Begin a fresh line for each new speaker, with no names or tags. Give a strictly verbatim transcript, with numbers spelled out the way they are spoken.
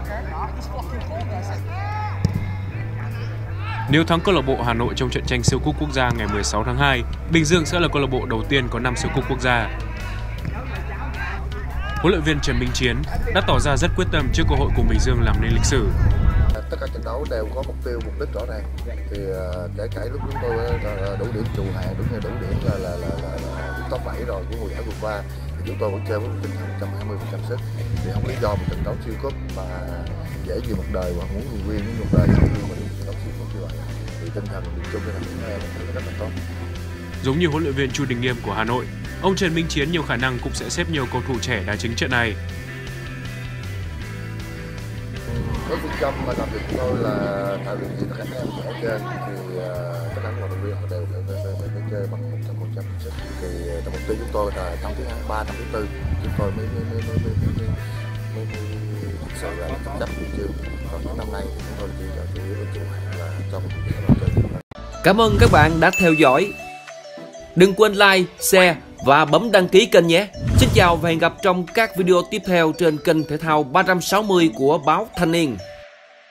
Nếu thắng câu lạc bộ Hà Nội trong trận tranh siêu cúp quốc gia ngày mười sáu tháng hai, Bình Dương sẽ là câu lạc bộ đầu tiên có năm siêu cúp quốc gia. Huấn luyện viên Trần Minh Chiến đã tỏ ra rất quyết tâm trước cơ hội cùng Bình Dương làm nên lịch sử.
Tất cả trận đấu đều có mục tiêu, mục đích rõ ràng. Thì kể cả lúc chúng tôi đủ điểm trụ hạng, đúng như đủ điểm là là là, là, là top bảy rồi của mùa giải vừa qua, thì chúng tôi vẫn chơi với tinh thần một trăm hai mươi phần trăm sức. Thì không lý do một trận đấu siêu cúp mà dễ gì một đời mà muốn người viên một đời không nhưng mà trận đấu siêu cúp như vậy thì tinh thần điểm chung cái này rất là tốt.
Giống như huấn luyện viên Chu Đình Nghiêm của Hà Nội, ông Trần Minh Chiến nhiều khả năng cũng sẽ xếp nhiều cầu thủ trẻ đá chính trận này.
Với phương châm mà làm việc của tôi là tạo điều kiện tất cả các em trẻ chơi thì uh, tất cả các vận động viên họ đều phải chơi bằng một trăm phần trăm sức. Thì trong mục tiêu chúng tôi là năm thứ ba, năm thứ tư chúng tôi mới mới mới mới mới mới mới mới thực sự là chấp chấp được chưa. Còn những năm nay thì chúng tôi chỉ là chủ yếu chủ hạng là cho một cái chơi.
Cảm ơn các bạn đã theo dõi. Đừng quên like, share và bấm đăng ký kênh nhé. Xin chào và hẹn gặp trong các video tiếp theo trên kênh thể thao ba trăm sáu mươi của báo Thanh Niên.